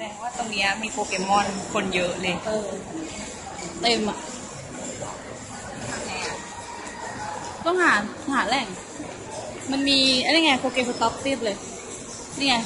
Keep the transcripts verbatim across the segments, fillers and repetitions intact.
ดงว่าตรงนี้มีโปเกมอนคนเยอะเลยเออเต็มอ่ะต้องหาหาแหล่งมันมีอะไรไงโปเกมอนต็อปติดเลยนี่ไง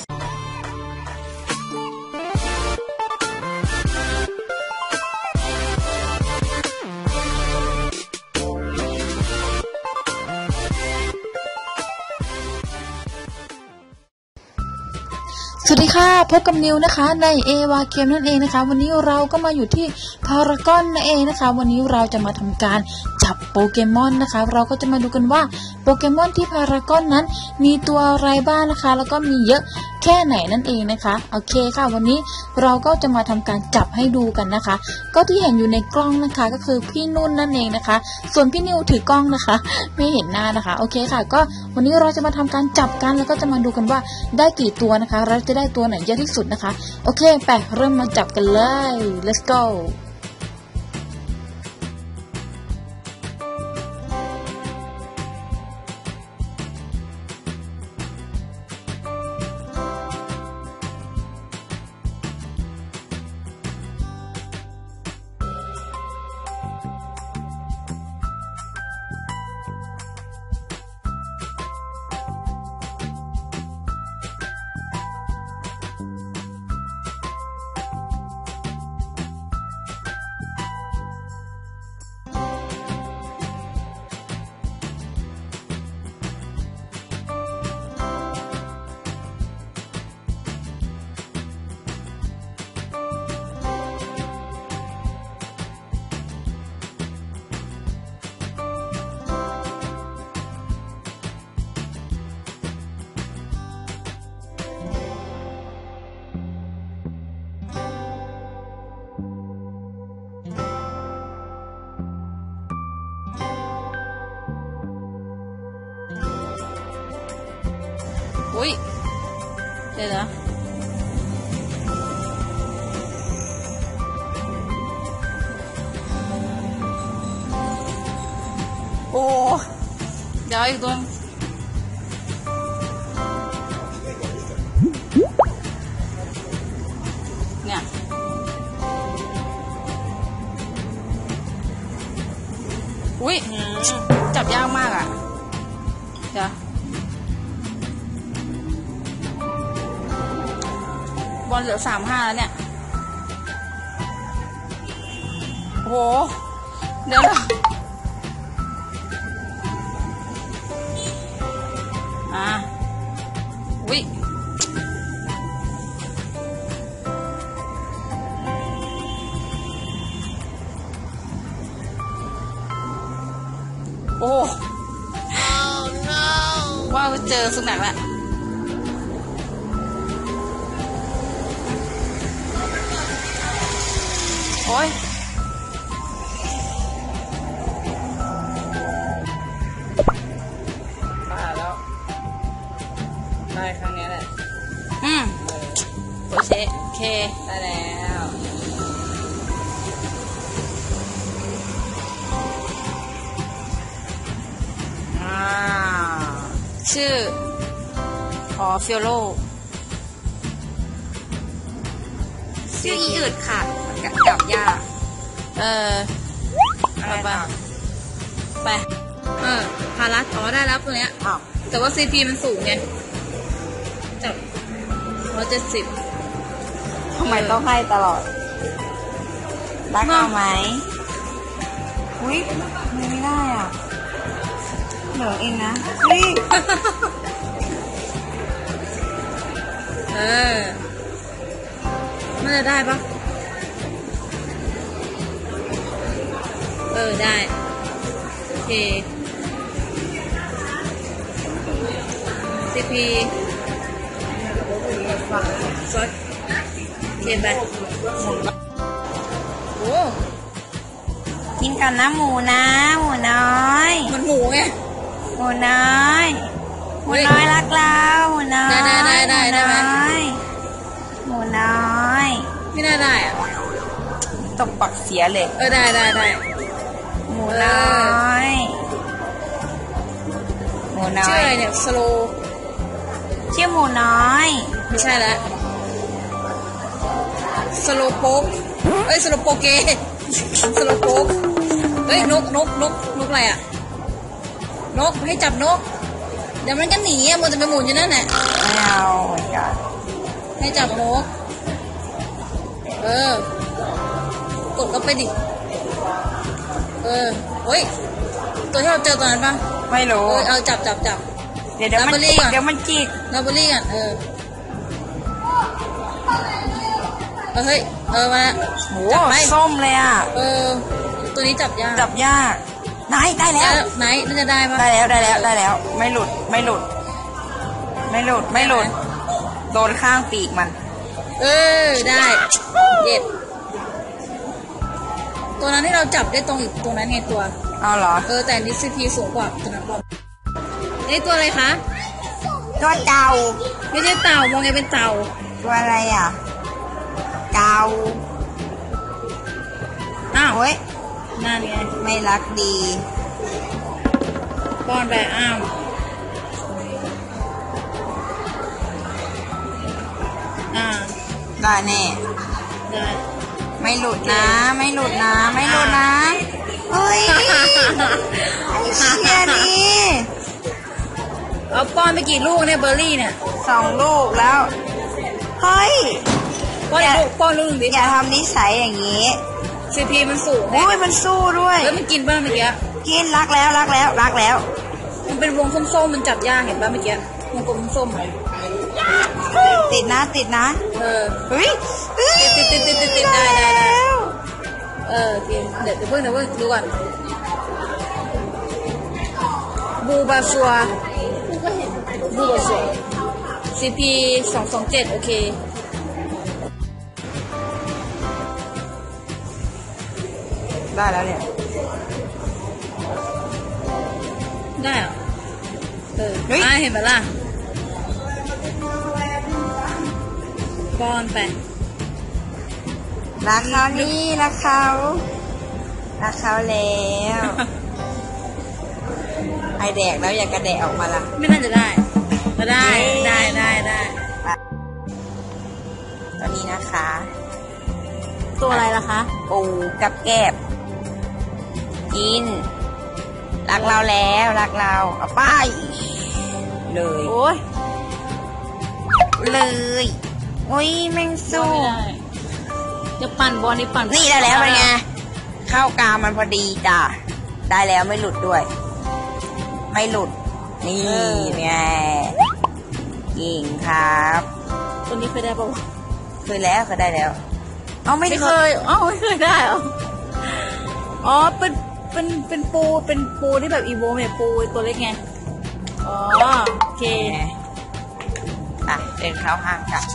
สวัสดีค่ะพบกับนิวนะคะในเอวาเกมนั่นเองนะคะวันนี้เราก็มาอยู่ที่พารากอนนั่นเองนะคะวันนี้เราจะมาทำการจับโปเกมอนนะคะเราก็จะมาดูกันว่าโปเกมอนที่พารากอนนั้นมีตัวอะไรบ้างนะคะแล้วก็มีเยอะแค่ไหนนั่นเองนะคะโอเคค่ะวันนี้เราก็จะมาทำการจับให้ดูกันนะคะก็ที่เห็นอยู่ในกล้องนะคะก็คือพี่นุ่นนั่นเองนะคะส่วนพี่นิวถือกล้องนะคะไม่เห็นหน้านะคะโอเคค่ะก็วันนี้เราจะมาทำการจับกันแล้วก็จะมาดูกันว่าได้กี่ตัวนะคะเราจะได้ตัวไหนเยอะที่สุดนะคะโอเคไปเริ่มมาจับกันเลย let's go อุ้ยเดี๋ยวนะโอ้เดี๋ยวอีกตัวเนี่ยอุ้ยจับยากมากอ่ะเดี๋ยวบอลเหลือสามห้าแล้วเนี่ยโหเดี๋ยวนะอ่ะวิโอ้ว่าเจอสุนัขละโอ้ยมาแล้วได้ครั้งนี้แหละอืมโอเคโอเคได้แล้วอ่าชื่อขอฟิโลชื่ออีอึดค่ะกับยาเออไปไปไปเออพารัสอ๋อได้แล้วตัวเนี้ยแต่ว่าซีพีมันสูงไงจับร้อยเจ็ดสิบทำไมต้องให้ตลอดรักเอาไหมอุ้ยไม่ได้อ่ะเหลือเองนะนี่เออมันจะได้ปะเออได้โอเคซีพีซอสเค็มไปโอ้กินกันนะหมูนะหมูน้อยมันหมูไงหมูน้อยหมูน้อยรักเราหมูน้อยได้ได้ได้ได้ไหมหมูน้อยไม่ได้ได้อะตบปักเสียเลยเออได้ได้ได้หมูน้อยหมูน้อยชื่ออะไรเนี่ยสโลชื่อหมูน้อยไม่ใช่แล้วสโลโป๊กเอ้ยสโลโปเกสโลโป๊กเฮ้ยนกนกนกนกอะไรอ่ะนกให้จับนกเดี๋ยวมันก็หนีอ่ะมันจะไปหมุนอยู่นั่นแหละไม่เอาเหมือนกันให้จับนกเออกดเข้าไปดิเออเฮ้ยตัวที่เราเจอตอนนั้นปะไม่รู้เออเอาจับจับจับเดี๋ยวเดี๋ยวมันลาเบอรี่จิกก่อนเดี๋ยวมันจิกลาเบอรี่กันเออเออเฮ้ยเออมาโหจับไปส้มเลยอ่ะเออตัวนี้จับยากจับยากได้ได้แล้วไหนน่าจะได้ปะได้แล้วได้แล้วได้แล้ว ไม่หลุดไม่หลุด ไม่หลุดไม่หลุดโดนข้างปีกมันเออได้เจ็ดตัวนั้นที่เราจับได้ตรงอีกตรงนั้นไงตัวเอาเหรอเออแต่นิสพีสูงกว่าตัวนั้นบอกนี่ตัวอะไรคะตัวเต่าไม่ใช่เต่ามองไงเป็นเต่าตัวอะไรอ่ะเต่าอ้าวโอ้ยนั่นไงไม่รักดีป้อนไปอ้าวอ่าได้แน่ได้ไม่หลุดนะ ไม่หลุดนะ ไม่หลุดนะเฮ้ยไอ้เชี่ยนี่เอาป้อนไปกี่ลูกเนี่ยเบอร์รี่เนี่ยสองลูกแล้ว เฮ้ยป้อนอีกลูกป้อนลูกหนึ่งดิอย่าทำนิสัยอย่างนี้ซีพีมันสูงโอ้ยมันสู้ด้วยแล้วมันกินบ้างเมื่อกี้กินรักแล้วรักแล้วรักแล้วมันเป็นวงส้มๆมันจับยากเห็นป่ะเมื่อกี้วงกลมส้มๆอะติดนะติดนะเออเฮ้ยเฮ้ยติดติดติดติดติดได้ได้ได้แล้วเออโอเคเดี๋ยวเดี๋ยวเพิ่งเดี๋ยวเพิ่งดูก่อนบูบาชัวบูบาชัวซีพีสองสองเจ็ดโอเคได้แล้วเนี่ยได้เหรอเอออ่ะเห็นไหมล่ะป้อนไปรักเขานี่รักเขารักเขาแล้ว ไอแดกแล้วอย่ากระแดกออกมาละไม่น่าจะได้ก็ได้ได้ได้ได้ตอนนี้นะคะตัวอะไรล่ะคะปูกับแกบกิน รักเราแล้วรักเราเอาไปเลยโอ้ยเลยโอ้ยแม่งสู้ไม่ได้จะปั่นบอลนี่ปั่นนี่ได้แล้วเป็นไงเข้ากลางมันพอดีจ้ะได้แล้วไม่หลุดด้วย ไม่หลุดนี่ไงเก่งครับตัวนี้เคยได้ปะวะเคยแล้วเคยได้แล้ว เอาไม่ไม่เคเคยยอ๋อไม่เคยได้เหรออ๋อเป็นเป็นเป็นปูเป็นปูที่แบบอีโวเนี่ยปูตัวเล็กไงอ๋อโอเคอ่ะเดินเข้าห้างค่ะ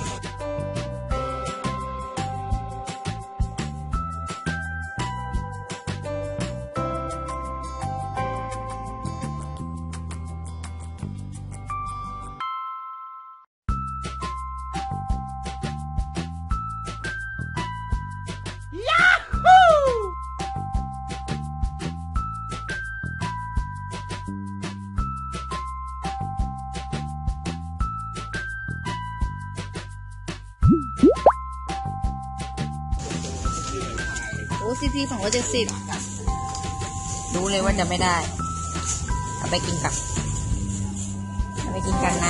โอ้ซีพีสองร้อยเจ็ดสิบรู้เลยว่าจะไม่ได้เอาไปกินกันเอาไปกินกันนะ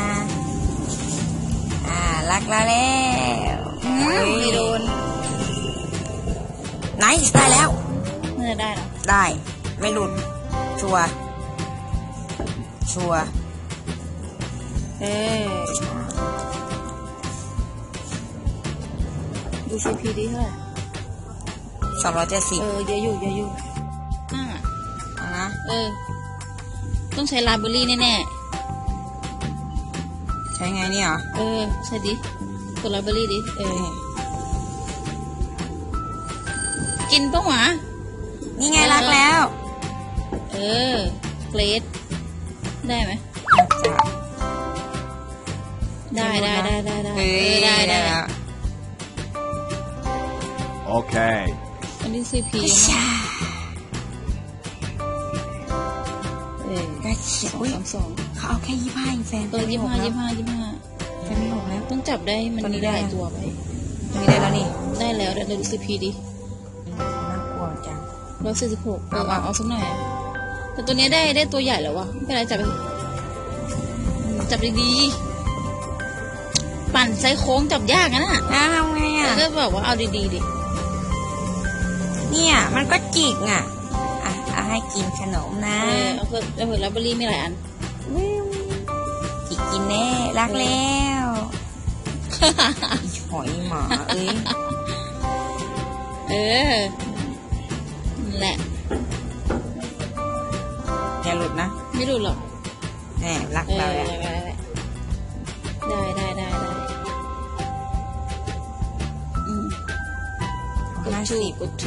อ่ารักเราแล้วเฮ้ยไม่โดนไนซ์ได้แล้วน่าจะได้เหรอได้ ไม่หลุด ชัวร์ชัวร์เออดูซีพีดีเท่าไหร่สองร้อยเจ็ดสิบเออเยอะอยู่เยอะอยู่น่าเอานะเออ ต้องใช้ลาเบอรี่แน่ใช้ไงเนี่ยเหรอๆเออใช่ดิกดลาเบอรี่ดิเออกินปะหวะนี่ไงรักแล้วเออเกรดได้ไหมได้ได้ได้ได้ได้เฮ้ยได้ได้แล้ว Okay. อันนี้ซีพีชาเออกระเฉียสองอุ้ยสองสองเขาเอาแค่ยี่ห้าเองแฟนเออยี่ห้ายี่ห้ายี่ห้าแฟนไม่หกแล้วต้องจับได้มันตัวนี้มีได้หลายตัวไปมีได้แล้วนี่ได้แล้วเดี๋ยวดูซีพีดิน่ากลัวจังร้อยสี่สิบหกเอาเอาเอาสักหน่อยอะแต่ตัวนี้ได้ได้ตัวใหญ่แล้ววะไม่เป็นไรจับไปเถอะจับดีๆปั่นไซโค้งจับยากนะน่ะแล้วทำไงอ่ะแล้วก็แบบว่าเอาดีๆดิเนี่ยมันก็จิกอ่ะอ่ะเอาให้กินขนมนะเออเอาเถอะเอาเถอะแล้วเบอร์รี่มีหลายอันจิกกินแน่รักแล้วหอยหมาเอ้ยเออนั่นแหละอย่าหลุดนะไม่ดูหรอกแหมรักเออเราแหละได้ได้ได้ได้อืมกดห้าทูสิบกดทู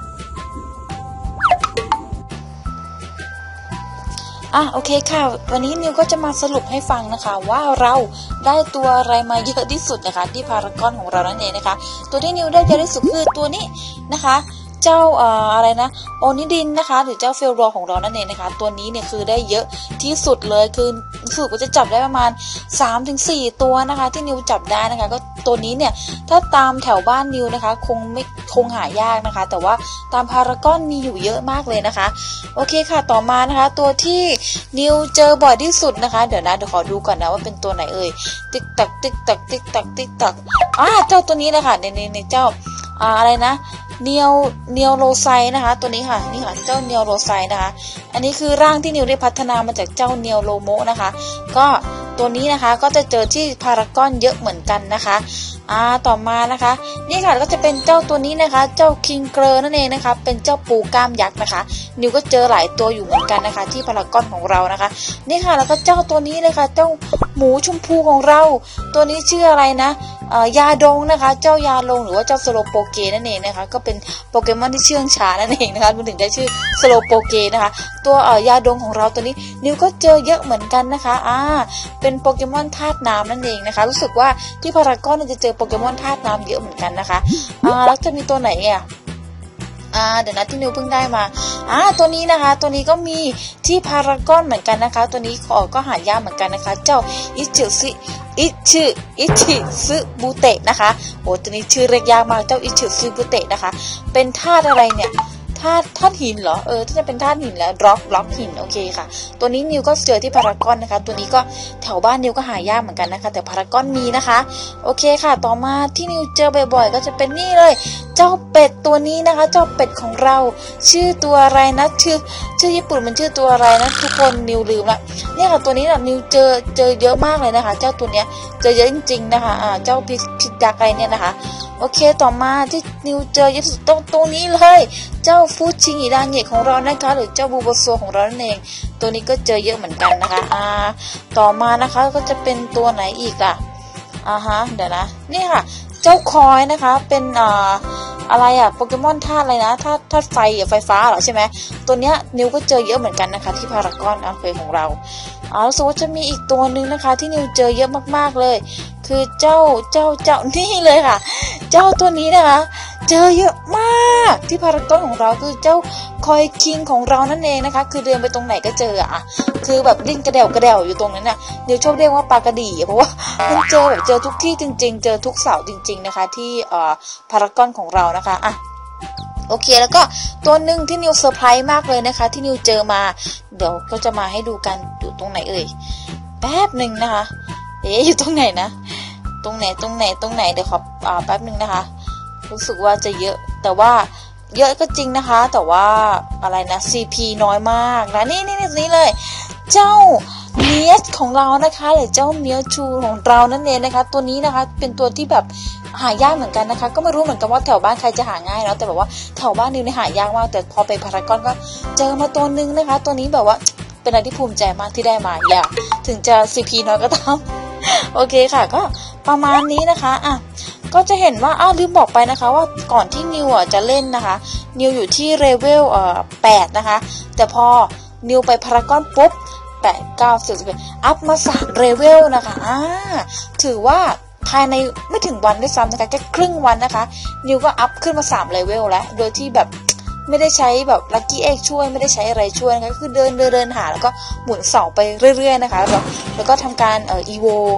อ่ะโอเคค่ะวันนี้นิวก็จะมาสรุปให้ฟังนะคะว่าเราได้ตัวอะไรมาเยอะที่สุดนะคะที่พารากอนของเรานั่นเองนะคะตัวที่นิวได้เยอะที่สุดคือตัวนี้นะคะเจ้าเอ่ออะไรนะโอนิดินนะคะหรือเจ้าเฟลรอของเรานั่นเองนะคะตัวนี้เนี่ยคือได้เยอะที่สุดเลยคือรู้สึกว่าจะจับได้ประมาณ สามถึงสี่ ตัวนะคะที่นิวจับได้นะคะก็ตัวนี้เนี่ยถ้าตามแถวบ้านนิวนะคะคงไม่คงหายากนะคะแต่ว่าตามพารากอนมีอยู่เยอะมากเลยนะคะโอเคค่ะต่อมานะคะตัวที่นิวเจอบ่อยที่สุดนะคะเดี๋ยวนะเดี๋ยวขอดูก่อนนะว่าเป็นตัวไหนเอ่ยติ๊กตักติ๊กตักติ๊กตักติ๊กตักอ่าเจ้าตัวนี้เลยค่ะในในในเจ้าอ่าอะไรนะเนียวเนียวโรไซนะคะตัวนี้ค่ะนี่ค่ะเจ้าเนียวโรไซนะคะอันนี้คือร่างที่นิวได้พัฒนามาจากเจ้าเนียวโลโมนะคะก็ตัวนี้นะคะก็จะเจอที่พารากอนเยอะเหมือนกันนะคะอ่าต่อมานะคะนี่ค่ะก็จะเป็นเจ้าตัวนี้นะคะเจ้าคิงเกอร์นั่นเองนะคะเป็นเจ้าปูกล้ามยักษ์นะคะนิวก็เจอหลายตัวอยู่เหมือนกันนะคะที่พารากอนของเรานะคะนี่ค่ะแล้วก็เจ้าตัวนี้เลยค่ะเจ้าหมูชมพูของเราตัวนี้ชื่ออะไรนะเอ่อยาดงนะคะเจ้ายาลงหรือว่าเจ้าสโลโปเกนั่นเองนะคะก็เป็นโปเกมอนที่เชื่องช้านั่นเองนะคะมันถึงได้ชื่อสโลโปเกนะคะตัวเอ่อยาดงของเราตัวนี้นิวก็เจอเยอะเหมือนกันนะคะอ่าเป็นโปเกมอนธาตุน้ำนั่นเองนะคะรู้สึกว่าที่พารากอนจะเจอโปเกมอนธาตุน้ำเยอะเหมือนกันนะคะอ่าแล้วจะมีตัวไหนอ่ะอ่าเดี๋ยวนะที่นิวเพิ่งได้มาอ่าตัวนี้นะคะตัวนี้ก็มีที่พารากอนเหมือนกันนะคะตัวนี้ขอก็หายากเหมือนกันนะคะเจ้าอิจิซิอิชิอิชิซึบุเตะนะคะโอ้ตัวนี้ชื่อเรียกยากมากเจ้าอิชิซึบุเตะนะคะเป็นธาตุอะไรเนี่ยธาตุธาตุหินเหรอเออถ้าจะเป็นธาตุหินแล้วร็อกร็อกหินโอเคค่ะตัวนี้นิวก็เจอที่พารากอนนะคะตัวนี้ก็แถวบ้านนิวก็หายากเหมือนกันนะคะแต่พารากอนมีนะคะโอเคค่ะต่อมาที่นิวเจอบ่อยๆก็จะเป็นนี่เลยเจ้าเป็ดตัวนี้นะคะเจ้าเป็ดของเราชื่อตัวอะไรนะชื่อชื่อญี่ปุ่นมันชื่อตัวอะไรนะทุกคนนิวลืมละเนี่ยค่ะตัวนี้นะนิวเจอเจอเยอะมากเลยนะคะเจ้าตัวเนี้ยเจอเยอะจริงๆนะคะอ่าเจ้าพิพิดักอะไรเนี่ยนะคะโอเคต่อมาที่นิวเจอเยอะสุดตรงตรงนี้เลยเจ้าฟูจิงิดาเงะของเรานะคะหรือเจ้าบูโบโซของเรานั่นเองตัวนี้ก็เจอเยอะเหมือนกันนะคะอ่าต่อมานะคะก็จะเป็นตัวไหนอีกล่ะอ่าฮะเดี๋ยวนะนี่ค่ะเจ้าคอยนะคะเป็นอ่าอะไรอะโปเกมอนธาตุอะไรนะธาตุธาตุไฟอะไฟฟ้าเหรอใช่ไหมตัวเนี้ยนิวก็เจอเยอะเหมือนกันนะคะที่พารากอนอัลเฟของเราอ๋อรู้สึกว่าจะมีอีกตัวนึงนะคะที่นิวเจอเยอะมากๆเลยคือเจ้าเจ้าเจ้านี่เลยค่ะเจ้าตัวนี้นะคะเจอเยอะมากที่พารากอนของเราคือเจ้าคอยคิงของเรานั่นเองนะคะคือเดินไปตรงไหนก็เจออะคือแบบดิ้นกระเดี่ยวกระเดี่ยวอยู่ตรงนั้นน่ะนิวชอบเรียกว่าปลากระดี่เพราะว่ามันเจอแบบเจอทุกที่จริงๆเจอทุกเสาจริงๆนะคะที่เอ่อพารากอนของเรานะคะอ่ะโอเคแล้วก็ตัวหนึ่งที่นิวเซอร์ไพรส์มากเลยนะคะที่นิวเจอมาเดี๋ยวก็จะมาให้ดูกันอยู่ตรงไหนเอ่ยแป๊บหนึ่งนะคะเอ๊ะอยู่ตรงไหนนะตรงไหนตรงไหนตรงไหนเดี๋ยวขออ่าแป๊บหนึ่งนะคะรู้สึกว่าจะเยอะแต่ว่าเยอะก็จริงนะคะแต่ว่าอะไรนะ ซี พี น้อยมากนะนี่นี่นี่เลยเจ้าเมียสของเรานะคะหรือเจ้าเมียวชูของเรานั่นเองนะคะตัวนี้นะคะเป็นตัวที่แบบหายากเหมือนกันนะคะก็ไม่รู้เหมือนกันว่าแถวบ้านใครจะหาง่ายเนาะแต่แบบว่าแถวบ้านนิวเนี่ยหายากมากแต่พอไปพารากอนก็เจอมาตัวนึงนะคะตัวนี้แบบว่าเป็นอะไรที่ภูมิใจมากที่ได้มาอย่าถึงจะ ซี พี น้อยก็ตามโอเคค่ะก็ประมาณนี้นะคะอ่ะก็จะเห็นว่าอ้าวลืมบอกไปนะคะว่าก่อนที่นิวอ่ะจะเล่นนะคะนิวอยู่ที่เลเวลเอ่อแปดนะคะแต่พอนิวไปพารากอนปุ๊บแปด เก้า สิบ สิบเอ็ดอัพมาสามเลเวลนะคะอ่าถือว่าภายในไม่ถึงวันด้วยซ้ำนะคะแค่ครึ่งวันนะคะนิวก็อัพขึ้นมาสามเลเวลแล้วโดยที่แบบไม่ได้ใช้แบบลัคกี้เอ็กช่วยไม่ได้ใช้อะไรช่วยนะคะคือเดินเดินเดินหาแล้วก็หมุนเสาไปเรื่อยๆนะคะแล้วแล้วก็ทำการเอ่ออีโว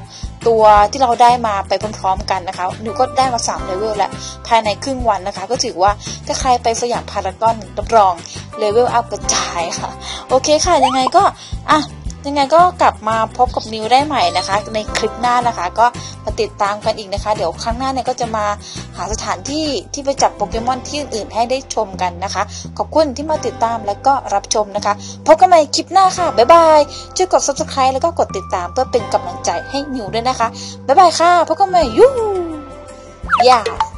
ตัวที่เราได้มาไปพร้อมๆกันนะคะนิวก็ได้มาสามเลเวลแล้วภายในครึ่งวันนะคะก็ถือว่าถ้าใครไปสยามพารากอนรับรองเลเวลอัพกระจายค่ะโอเคค่ะยังไงก็อ่ะยังไงก็กลับมาพบกับนิวได้ใหม่นะคะในคลิปหน้านะคะก็มาติดตามกันอีกนะคะเดี๋ยวครั้งหน้าเนี่ยก็จะมาหาสถานที่ที่ไปจับโปเกมอนที่อื่นๆให้ได้ชมกันนะคะขอบคุณที่มาติดตามและก็รับชมนะคะพบกันใหม่คลิปหน้าค่ะบ๊ายบายช่วยกด ซับสไครบ์ แล้วก็กดติดตามเพื่อเป็นกำลังใจให้นิวด้วยนะคะบ๊ายบายค่ะพบกันใหม่ยูย่า